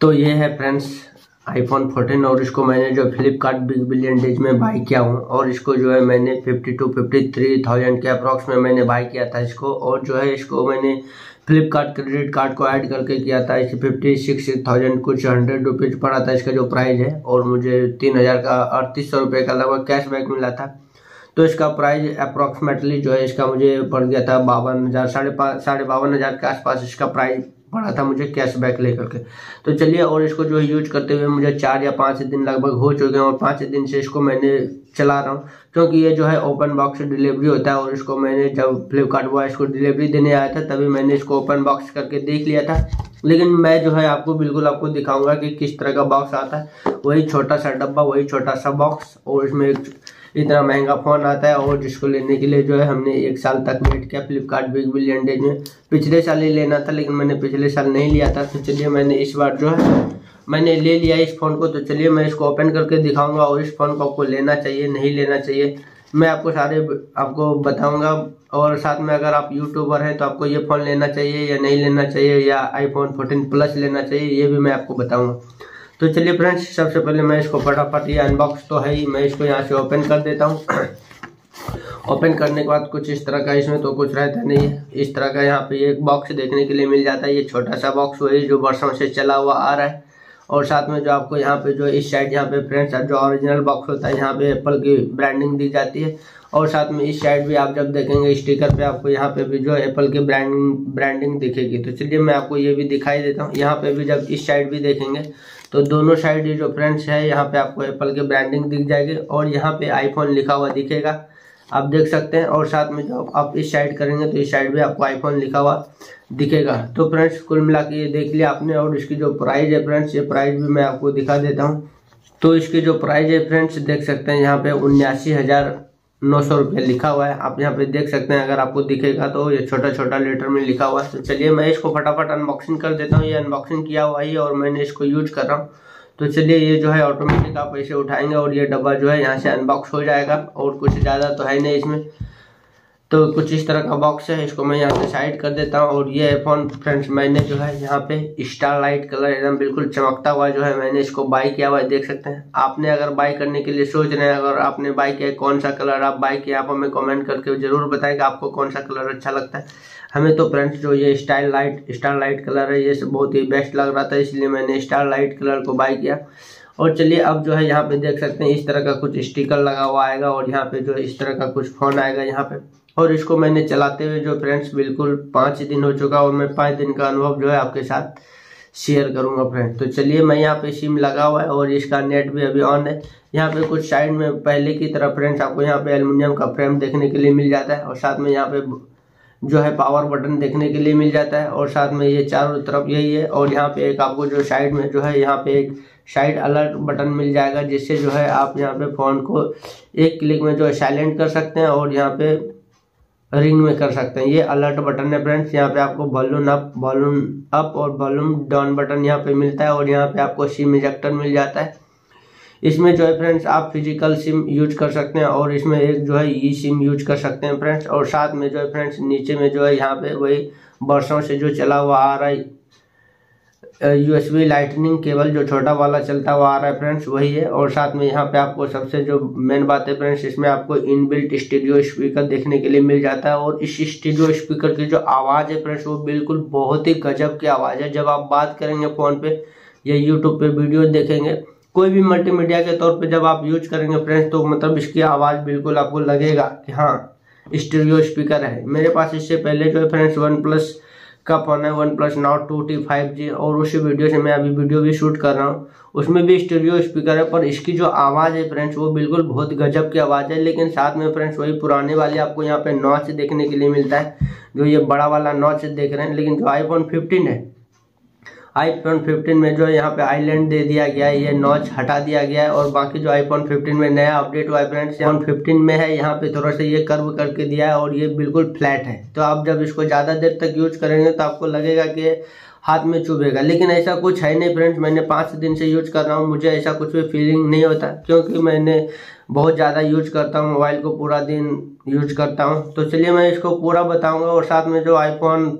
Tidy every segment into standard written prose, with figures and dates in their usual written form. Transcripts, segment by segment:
तो ये है फ्रेंड्स आईफोन 14 और इसको मैंने जो फ्लिपकार्ट बिग बिलियन डेज में बाई किया हूँ और इसको जो है मैंने 52-53,000 के अप्रॉक्स में मैंने बाई किया था इसको। और जो है इसको मैंने फ्लिपकार्ट क्रेडिट कार्ड को ऐड करके किया था। इसे 56,000 कुछ 100 रुपीज़ पड़ा था इसका जो प्राइस है, और मुझे 3,000 का 3800 रुपये का लगभग कैशबैक मिला था। तो इसका प्राइस अप्रॉक्सीमेटली जो है इसका मुझे पड़ गया था 52,000 साढ़े 52,000 के आसपास इसका प्राइस पड़ा था मुझे कैशबैक लेकर के। तो चलिए, और इसको जो है यूज करते हुए मुझे 4 या 5 दिन लगभग हो चुके हैं और 5 दिन से इसको मैंने चला रहा हूँ, क्योंकि ये जो है ओपन बॉक्स डिलीवरी होता है। और इसको मैंने जब फ्लिपकार्ट बॉय इसको डिलीवरी देने आया था तभी मैंने इसको ओपन बॉक्स करके देख लिया था। लेकिन मैं जो है आपको दिखाऊंगा कि किस तरह का बॉक्स आता है। वही छोटा सा डब्बा, वही छोटा सा बॉक्स, और इसमें इतना महंगा फ़ोन आता है। और जिसको लेने के लिए जो है हमने 1 साल तक वेट किया फ्लिपकार्ट बिग बिलियन डेज में। पिछले साल ही लेना था लेकिन मैंने पिछले साल नहीं लिया था। तो चलिए, मैंने इस बार जो है मैंने ले लिया इस फ़ोन को। तो चलिए मैं इसको ओपन करके दिखाऊंगा और इस फ़ोन को आपको लेना चाहिए नहीं लेना चाहिए मैं आपको बताऊंगा। और साथ में अगर आप यूट्यूबर हैं तो आपको ये फ़ोन लेना चाहिए या नहीं लेना चाहिए, या आईफोन 14 प्लस लेना चाहिए, ये भी मैं आपको बताऊँगा। तो चलिए फ्रेंड्स, सबसे पहले मैं इसको फटाफट, ये अनबॉक्स तो है ही, मैं इसको यहाँ से ओपन कर देता हूँ। ओपन करने के बाद कुछ इस तरह का, इसमें तो कुछ रहता नहीं है। इस तरह का यहाँ पे एक बॉक्स देखने के लिए मिल जाता है। ये छोटा सा बॉक्स वही जो वर्षों से चला हुआ आ रहा है। और साथ में जो आपको यहाँ पे जो इस साइड यहाँ पे फ्रेंड्स जो ओरिजिनल बॉक्स होता है, यहाँ पे एप्पल की ब्रांडिंग दी जाती है। और साथ में इस साइड भी आप जब देखेंगे स्टिकर पे, आपको यहाँ पे भी जो एप्पल की ब्रांडिंग दिखेगी। तो चलिए मैं आपको ये भी दिखाई देता हूँ। यहाँ पे भी जब इस साइड भी देखेंगे तो दोनों साइड ये जो फ्रेंड्स है, यहाँ पे आपको एप्पल की ब्रांडिंग दिख जाएगी और यहाँ पे आईफोन लिखा हुआ दिखेगा, आप देख सकते हैं। और साथ में जब आप इस साइड करेंगे तो इस साइड भी आपको आईफोन लिखा हुआ दिखेगा। तो फ्रेंड्स कुल मिला के ये देख लिया आपने। और इसकी जो प्राइस है फ्रेंड्स, ये प्राइस भी मैं आपको दिखा देता हूँ। तो इसकी जो प्राइस है फ्रेंड्स, देख सकते हैं यहाँ पे 79,900 रुपये लिखा हुआ है। आप यहाँ पे देख सकते हैं, अगर आपको दिखेगा तो ये छोटा छोटा लेटर में लिखा हुआ है। तो चलिए मैं इसको फटाफट अनबॉक्सिंग कर देता हूँ। ये अनबॉक्सिंग किया हुआ ही और मैंने इसको यूज कर रहा हूँ। तो चलिए, ये जो है ऑटोमेटिक आप ऐसे उठाएंगे और ये डब्बा जो है यहाँ से अनबॉक्स हो जाएगा। और कुछ ज़्यादा तो है नहीं इसमें, तो कुछ इस तरह का बॉक्स है। इसको मैं यहाँ से साइड कर देता हूँ। और ये फोन फ्रेंड्स मैंने जो है यहाँ पे स्टारलाइट कलर एकदम बिल्कुल चमकता हुआ जो है मैंने इसको बाई किया हुआ है, देख सकते हैं। आपने अगर बाई करने के लिए सोच रहे हैं, अगर आपने बाई किया, कौन सा कलर आप बाई किया, आप हमें कमेंट करके जरूर बताएगा आपको कौन सा कलर अच्छा लगता है। हमें तो फ्रेंड्स जो ये स्टारलाइट कलर है, ये बहुत ही बेस्ट लग रहा था, इसलिए मैंने स्टारलाइट कलर को बाई किया। और चलिए, अब जो है यहाँ पे देख सकते हैं इस तरह का कुछ स्टिकर लगा हुआ आएगा और यहाँ पे जो इस तरह का कुछ फोन आएगा यहाँ पे। और इसको मैंने चलाते हुए जो फ्रेंड्स बिल्कुल 5 दिन हो चुका और मैं 5 दिन का अनुभव जो है आपके साथ शेयर करूंगा फ्रेंड्स। तो चलिए, मैं यहाँ पे सिम लगा हुआ है और इसका नेट भी अभी ऑन है। यहाँ पे कुछ साइड में पहले की तरह फ्रेंड्स आपको यहाँ पे एल्युमिनियम का फ्रेम देखने के लिए मिल जाता है। और साथ में यहाँ पे जो है पावर बटन देखने के लिए मिल जाता है। और साथ में ये चारों तरफ यही है। और यहाँ पे एक आपको जो साइड में जो है यहाँ पे एक साइड अलर्ट बटन मिल जाएगा, जिससे जो है आप यहाँ पे फ़ोन को एक क्लिक में जो है साइलेंट कर सकते हैं और यहाँ पे रिंग में कर सकते हैं। ये अलर्ट बटन है फ्रेंड्स। यहाँ पे आपको वॉल्यूम अप और वॉल्यूम डाउन बटन यहाँ पे मिलता है। और यहाँ पे आपको सिम इजेक्टर मिल जाता है। इसमें जो है फ्रेंड्स आप फिजिकल सिम यूज कर सकते हैं और इसमें एक जो है ई सिम यूज कर सकते हैं फ्रेंड्स। और साथ में जो है फ्रेंड्स नीचे में जो है यहाँ पे वही वर्षों से जो चला हुआ आ रहा है USB लाइटनिंग केबल जो छोटा वाला चलता हुआ आ रहा है फ्रेंड्स, वही है। और साथ में यहाँ पे आपको सबसे जो मेन बात है फ्रेंड्स, इसमें आपको इनबिल्ट स्टूडियो स्पीकर देखने के लिए मिल जाता है। और इस स्टूडियो स्पीकर की जो आवाज़ है फ्रेंड्स, वो बिल्कुल बहुत ही गजब की आवाज़ है। जब आप बात करेंगे फ़ोन पे या यूट्यूब पे वीडियो देखेंगे, कोई भी मल्टीमीडिया के तौर पे जब आप यूज करेंगे फ्रेंड्स, तो मतलब इसकी आवाज़ बिल्कुल आपको लगेगा कि हाँ स्टीरियो स्पीकर है। मेरे पास इससे पहले जो है फ्रेंड्स OnePlus का फ़ोन है, OnePlus Nord 2T 5G, और उसी वीडियो से मैं अभी वीडियो भी शूट कर रहा हूँ, उसमें भी स्टीरियो स्पीकर है। पर इसकी जो आवाज़ है फ्रेंड्स, वो बिल्कुल बहुत गजब की आवाज़ है। लेकिन साथ में फ्रेंड्स वही पुराने वाले आपको यहाँ पे नॉच देखने के लिए मिलता है, जो ये बड़ा वाला नॉच देख रहे हैं। लेकिन जो आईफोन 15 है, आईफोन 15 में जो है यहाँ पे आइलैंड दे दिया गया है, ये नॉच हटा दिया गया है। और बाकी जो आईफोन 15 में नया अपडेट हुआ है फ्रेंड्स, आईफोन 15 में है यहाँ पे थोड़ा सा ये कर्व करके दिया है और ये बिल्कुल फ्लैट है। तो आप जब इसको ज़्यादा देर तक यूज करेंगे तो आपको लगेगा कि हाथ में चुभेगा, लेकिन ऐसा कुछ है नहीं फ्रेंड्स। मैंने 5 दिन से यूज कर रहा हूँ, मुझे ऐसा कुछ भी फीलिंग नहीं होता, क्योंकि मैंने बहुत ज़्यादा यूज करता हूँ, मोबाइल को पूरा दिन यूज करता हूँ। तो चलिए मैं इसको पूरा बताऊँगा। और साथ में जो आईफोन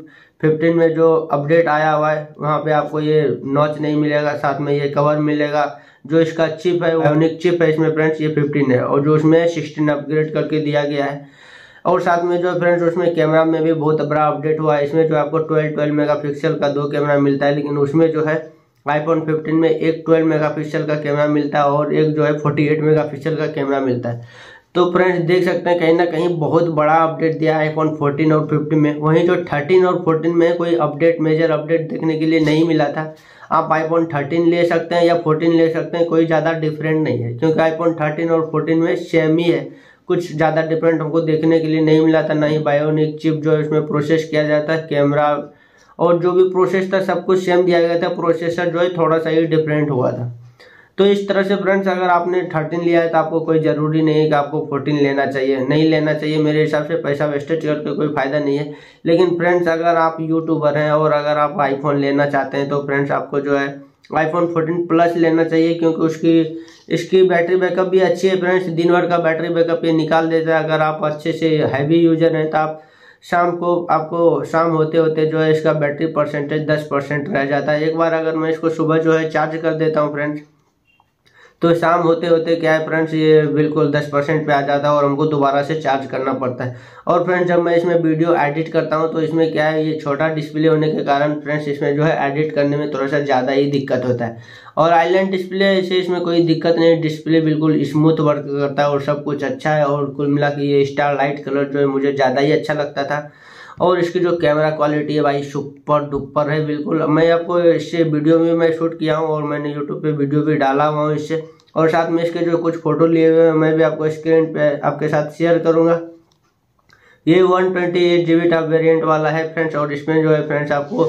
15 में जो अपडेट आया हुआ है वहाँ पे आपको ये नॉच नहीं मिलेगा, साथ में ये कवर मिलेगा। जो इसका चिप है बायोनिक चिप है इसमें फ्रेंड्स ये 15 है, और जो उसमें 16 अपग्रेड करके दिया गया है। और साथ में जो फ्रेंड्स उसमें कैमरा में भी बहुत बड़ा अपडेट हुआ है। इसमें जो आपको 12 मेगापिक्सल का 2 कैमरा मिलता है, लेकिन उसमें जो है आईफोन 15 में एक 12 मेगापिक्सल का कैमरा मिलता है और एक जो है 48 मेगापिक्सल का कैमरा मिलता है। तो फ्रेंड्स देख सकते हैं कहीं ना कहीं बहुत बड़ा अपडेट दिया है आईफोन 14 और 15 में। वहीं जो 13 और 14 में कोई अपडेट मेजर अपडेट देखने के लिए नहीं मिला था। आप आईफोन 13 ले सकते हैं या 14 ले सकते हैं, कोई ज़्यादा डिफरेंट नहीं है, क्योंकि आईफोन 13 और 14 में सेम ही है। कुछ ज़्यादा डिफरेंट हमको देखने के लिए नहीं मिला था, ना ही बायोनिक चिप जो है उसमें प्रोसेस किया जाता है, कैमरा और जो भी प्रोसेस था सब कुछ सेम दिया गया था। प्रोसेसर जो है थोड़ा सा ही डिफरेंट हुआ था। तो इस तरह से फ्रेंड्स अगर आपने 13 लिया है तो आपको कोई ज़रूरी नहीं है कि आपको 14 लेना चाहिए, नहीं लेना चाहिए। मेरे हिसाब से पैसा वेस्टेज करके कोई फ़ायदा नहीं है। लेकिन फ्रेंड्स अगर आप यूट्यूबर हैं और अगर आप आईफोन लेना चाहते हैं तो फ्रेंड्स आपको जो है आईफोन 14 प्लस लेना चाहिए, क्योंकि इसकी बैटरी बैकअप भी अच्छी है फ्रेंड्स। दिन भर का बैटरी बैकअप ये निकाल देता है। अगर आप अच्छे से हैवी यूजर हैं तो आप आपको शाम होते होते जो है इसका बैटरी परसेंटेज 10% रह जाता है। एक बार अगर मैं इसको सुबह जो है चार्ज कर देता हूँ फ्रेंड्स, तो शाम होते होते क्या है फ्रेंड्स ये बिल्कुल 10% पे आ जाता है और हमको दोबारा से चार्ज करना पड़ता है। और फ्रेंड्स जब मैं इसमें वीडियो एडिट करता हूं तो इसमें क्या है, ये छोटा डिस्प्ले होने के कारण फ्रेंड्स इसमें जो है एडिट करने में थोड़ा सा ज़्यादा ही दिक्कत होता है। और आइलैंड डिस्प्ले से इसमें कोई दिक्कत नहीं, डिस्प्ले बिल्कुल स्मूथ वर्क करता है और सब कुछ अच्छा है। और कुल मिला के ये स्टार लाइट कलर जो है मुझे ज़्यादा ही अच्छा लगता था। और इसकी जो कैमरा क्वालिटी है भाई सुपर डुपर है बिल्कुल। मैं आपको इससे वीडियो में मैं शूट किया हूँ और मैंने यूट्यूब पे वीडियो भी डाला हुआ हूँ इससे, और साथ में इसके जो कुछ फोटो लिए हुए हैं मैं भी आपको स्क्रीन पे आपके साथ शेयर करूंगा। ये 128 GB का वेरिएंट वाला है फ्रेंड्स, और इसमें जो है फ्रेंड्स आपको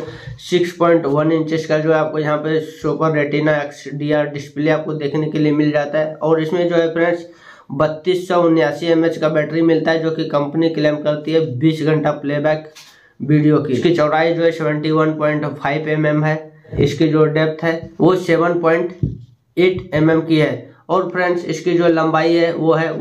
6.1 इंचेस का जो है आपको यहाँ पे सुपर रेटिना XDR डिस्प्ले आपको देखने के लिए मिल जाता है। और इसमें जो है फ्रेंड्स 3279 mAh का बैटरी मिलता है, जो कि कंपनी क्लेम करती है 20 घंटा प्लेबैक वीडियो की। इसकी चौड़ाई जो है 71.5 mm है। इसकी जो डेप्थ है वो 7.8 mm की है। और फ्रेंड्स इसकी जो लंबाई है वो है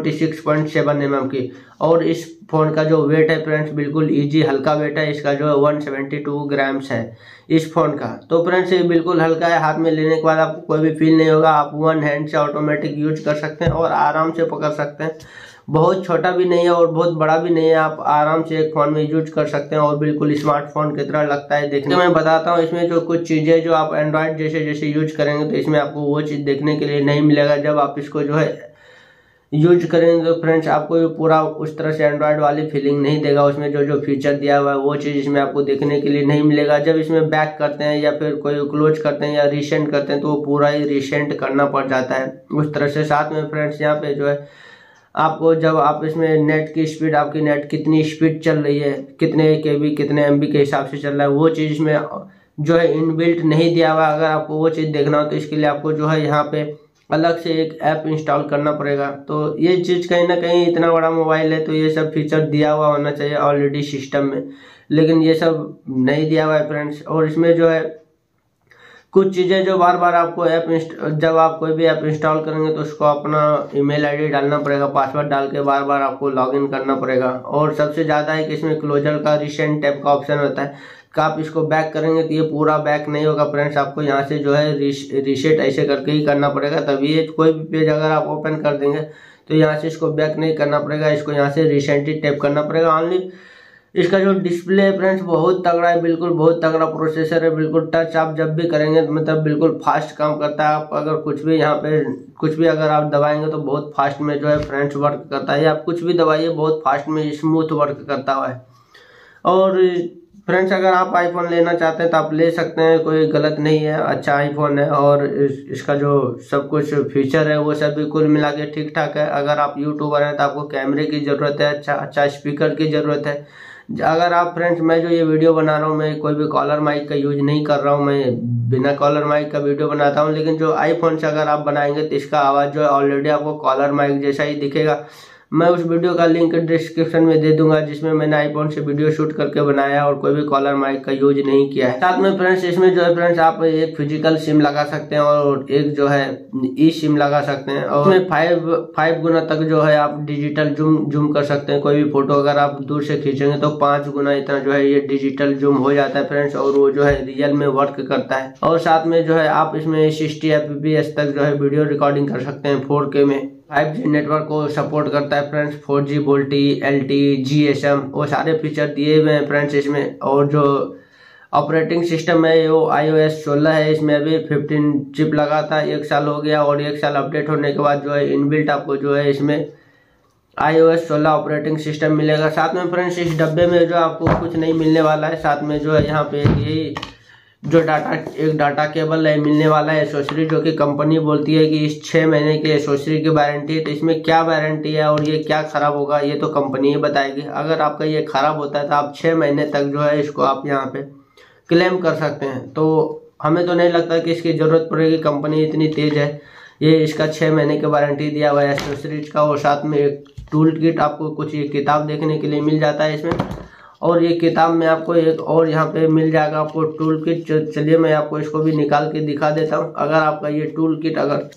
146.7 mm की। और इस फोन का जो वेट है फ्रेंड्स बिल्कुल इजी हल्का वेट है। इसका जो है 172 ग्राम्स है इस फोन का। तो फ्रेंड्स ये बिल्कुल हल्का है, हाथ में लेने के बाद आपको कोई भी फील नहीं होगा। आप वन हैंड से ऑटोमेटिक यूज कर सकते हैं और आराम से पकड़ सकते हैं। बहुत छोटा भी नहीं है और बहुत बड़ा भी नहीं है, आप आराम से एक फोन में यूज कर सकते हैं और बिल्कुल स्मार्टफोन की तरह लगता है देखने में। मैं बताता हूँ इसमें जो कुछ चीज़ें जो आप एंड्रॉयड जैसे यूज करेंगे तो इसमें आपको वो चीज़ देखने के लिए नहीं मिलेगा। जब आप इसको जो है यूज करेंगे तो फ्रेंड्स आपको ये पूरा उस तरह से एंड्रॉयड वाली फीलिंग नहीं देगा। उसमें जो फीचर दिया हुआ है वो चीज़ इसमें आपको देखने के लिए नहीं मिलेगा। जब इसमें बैक करते हैं या फिर कोई क्लोज करते हैं या रिसेंट करते हैं तो वो पूरा ही रिसेंट करना पड़ जाता है उस तरह से। साथ में फ्रेंड्स यहाँ पे जो है आपको जब आप इसमें नेट की स्पीड, आपकी नेट कितनी स्पीड चल रही है, कितने KB कितने MB के हिसाब से चल रहा है, वो चीज़ इसमें जो है इनबिल्ट नहीं दिया हुआ। अगर आपको वो चीज़ देखना हो तो इसके लिए आपको जो है यहाँ पे अलग से एक ऐप इंस्टॉल करना पड़ेगा। तो ये चीज़ कहीं ना कहीं इतना बड़ा मोबाइल है तो ये सब फीचर दिया हुआ होना चाहिए ऑलरेडी सिस्टम में, लेकिन ये सब नहीं दिया हुआ है फ्रेंड्स। और इसमें जो है कुछ चीज़ें जो बार बार आपको जब आप कोई भी ऐप इंस्टॉल करेंगे तो उसको अपना ईमेल आईडी डालना पड़ेगा, पासवर्ड डाल के बार बार आपको लॉगिन करना पड़ेगा। और सबसे ज़्यादा है कि इसमें क्लोजर का रिसेंट टैब का ऑप्शन होता है कि आप इसको बैक करेंगे तो ये पूरा बैक नहीं होगा फ्रेंड्स। आपको यहाँ से जो है रीसेट ऐसे करके ही करना पड़ेगा, तभी ये कोई भी पेज अगर आप ओपन कर देंगे तो यहाँ से इसको बैक नहीं करना पड़ेगा, इसको यहाँ से रिसेंट ही टैप करना पड़ेगा ओनली। इसका जो डिस्प्ले है फ्रेंड्स बहुत तगड़ा है, बिल्कुल बहुत तगड़ा प्रोसेसर है। बिल्कुल टच आप जब भी करेंगे तो मतलब बिल्कुल फास्ट काम करता है। आप अगर कुछ भी यहाँ पे कुछ भी अगर आप दबाएंगे तो बहुत फास्ट में जो है फ्रेंड्स वर्क करता है। आप कुछ भी दबाइए बहुत फास्ट में स्मूथ वर्क करता हुआ है। और फ्रेंड्स अगर आप आईफोन लेना चाहते हैं तो आप ले सकते हैं, कोई गलत नहीं है, अच्छा आईफोन है। और इसका जो सब कुछ फीचर है वो सब भी कुल मिला के ठीक ठाक है। अगर आप यूट्यूबर हैं तो आपको कैमरे की ज़रूरत है, अच्छा स्पीकर की ज़रूरत है। अगर आप फ्रेंड्स मैं जो ये वीडियो बना रहा हूँ मैं कोई भी कॉलर माइक का यूज नहीं कर रहा हूँ, मैं बिना कॉलर माइक का वीडियो बनाता हूँ। लेकिन जो आईफोन से अगर आप बनाएंगे तो इसका आवाज़ जो है ऑलरेडी आपको कॉलर माइक जैसा ही दिखेगा। मैं उस वीडियो का लिंक डिस्क्रिप्शन में दे दूंगा, जिसमें मैंने आईफोन से वीडियो शूट करके बनाया और कोई भी कॉलर माइक का यूज नहीं किया है। साथ में फ्रेंड्स इसमें जो है फ्रेंड्स आप एक फिजिकल सिम लगा सकते हैं और एक जो है ई सिम लगा सकते हैं, और उसमें 5 गुना तक जो है आप डिजिटल जूम कर सकते हैं। कोई भी फोटो अगर आप दूर से खींचेंगे तो 5 गुना इतना जो है ये डिजिटल जूम हो जाता है फ्रेंड्स, और वो जो है रियल में वर्क करता है। और साथ में जो है आप इसमें 60 fps तक जो है वीडियो रिकॉर्डिंग कर सकते हैं 4K में। 5G नेटवर्क को सपोर्ट करता है friends, 4G VoLTE LTE GSM वो सारे फीचर दिए हुए हैं फ्रेंड्स इसमें। और जो ऑपरेटिंग सिस्टम है वो iOS 16 है। इसमें अभी 15 चिप लगा था, 1 साल हो गया, और 1 साल अपडेट होने के बाद जो है इनबिल्ट आपको जो है इसमें iOS 16 ऑपरेटिंग सिस्टम मिलेगा। साथ में फ्रेंड्स इस डब्बे में जो आपको कुछ नहीं मिलने वाला है, साथ में जो है यहाँ पे यही जो एक डाटा केबल है मिलने वाला है एसोसरी, जो कि कंपनी बोलती है कि इस 6 महीने की एसोसरी की वारंटी है। तो इसमें क्या वारंटी है और ये क्या खराब होगा ये तो कंपनी ही बताएगी। अगर आपका ये खराब होता है तो आप 6 महीने तक जो है इसको आप यहाँ पे क्लेम कर सकते हैं। तो हमें तो नहीं लगता कि इसकी ज़रूरत पड़ेगी, कंपनी इतनी तेज़ है। ये इसका 6 महीने की वारंटी दिया हुआ है एसोसरीज का, और साथ में एक टूल किट आपको कुछ ये किताब देखने के लिए मिल जाता है इसमें। और ये किताब में आपको एक और यहाँ पे मिल जाएगा आपको टूल किट। चलिए मैं आपको इसको भी निकाल के दिखा देता हूँ। अगर आपका ये टूल किट अगर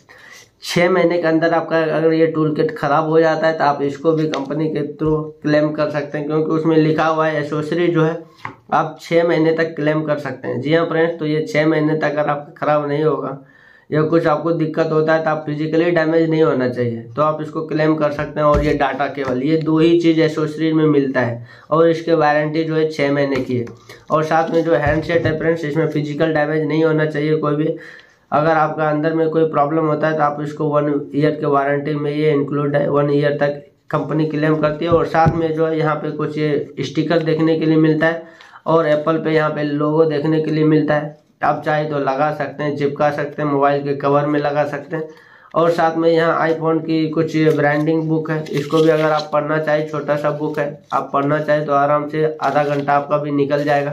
6 महीने के अंदर आपका अगर ये टूल किट खराब हो जाता है तो आप इसको भी कंपनी के थ्रू क्लेम कर सकते हैं, क्योंकि उसमें लिखा हुआ है एसोसरी जो है आप 6 महीने तक क्लेम कर सकते हैं। जी हाँ फ्रेंड्स, तो ये 6 महीने तक अगर आपका खराब नहीं होगा या कुछ आपको दिक्कत होता है तो आप फिजिकली डैमेज नहीं होना चाहिए तो आप इसको क्लेम कर सकते हैं। और ये डाटा केबल, ये 2 ही चीज़ एसोसरीज में मिलता है, और इसके वारंटी जो है 6 महीने की है। और साथ में जो हैंडसेट है फ्रेंड्स, इसमें फिजिकल डैमेज नहीं होना चाहिए कोई भी। अगर आपका अंदर में कोई प्रॉब्लम होता है तो आप इसको 1 ईयर के वारंटी में ये इंक्लूड है, 1 ईयर तक कंपनी क्लेम करती है। और साथ में जो है यहाँ पे कुछ ये स्टिकर देखने के लिए मिलता है, और एप्पल पे यहाँ पे लोगो देखने के लिए मिलता है। आप चाहे तो लगा सकते हैं, चिपका सकते हैं, मोबाइल के कवर में लगा सकते हैं। और साथ में यहाँ आईफोन की कुछ ब्रांडिंग बुक है, इसको भी अगर आप पढ़ना चाहे, छोटा सा बुक है, आप पढ़ना चाहे तो आराम से आधा घंटा आपका भी निकल जाएगा।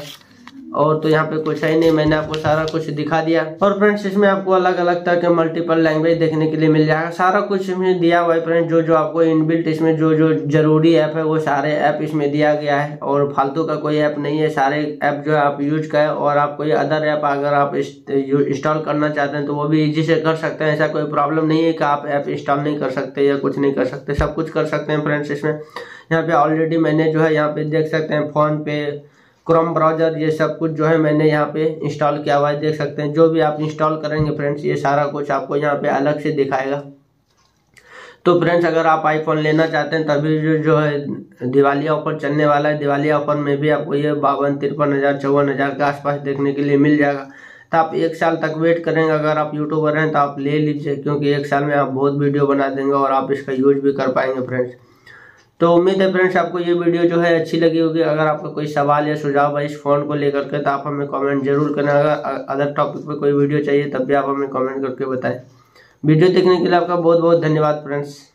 और तो यहाँ पे कुछ है ही नहीं, मैंने आपको सारा कुछ दिखा दिया। और फ्रेंड्स इसमें आपको अलग अलग तरह के मल्टीपल लैंग्वेज देखने के लिए मिल जाएगा, सारा कुछ इसमें दिया हुआ है फ्रेंड्स। जो जो आपको इनबिल्ट इसमें जो जो जरूरी ऐप है वो सारे ऐप इसमें दिया गया है, और फालतू का कोई ऐप नहीं है। सारे ऐप जो है आप यूज करें, और आप कोई अदर ऐप अगर आप इंस्टॉल करना चाहते हैं तो वो भी ईजी से कर सकते हैं। ऐसा कोई प्रॉब्लम नहीं है कि आप ऐप इंस्टॉल नहीं कर सकते या कुछ नहीं कर सकते, सब कुछ कर सकते हैं फ्रेंड्स इसमें। यहाँ पे ऑलरेडी मैंने जो है यहाँ पे देख सकते हैं फोन पे, क्रोम ब्राउजर, ये सब कुछ जो है मैंने यहाँ पे इंस्टॉल किया हुआ है, देख सकते हैं। जो भी आप इंस्टॉल करेंगे फ्रेंड्स ये सारा कुछ आपको यहाँ पे अलग से दिखाएगा। तो फ्रेंड्स अगर आप आईफोन लेना चाहते हैं तभी जो है दिवाली ऑफर चलने वाला है, दिवाली ऑफर में भी आपको ये 52, 53 हज़ार 54 हज़ार के आसपास देखने के लिए मिल जाएगा। तो आप 1 साल तक वेट करेंगे। अगर आप यूट्यूबर हैं तो आप ले लीजिए, क्योंकि 1 साल में आप बहुत वीडियो बना देंगे और आप इसका यूज भी कर पाएंगे फ्रेंड्स। तो उम्मीद है फ्रेंड्स आपको ये वीडियो जो है अच्छी लगी होगी। अगर आपका कोई सवाल या सुझाव है इस फ़ोन को लेकर के तो आप हमें कमेंट जरूर करना। अगर अदर टॉपिक पे कोई वीडियो चाहिए तब भी आप हमें कमेंट करके बताएं। वीडियो देखने के लिए आपका बहुत बहुत धन्यवाद फ्रेंड्स।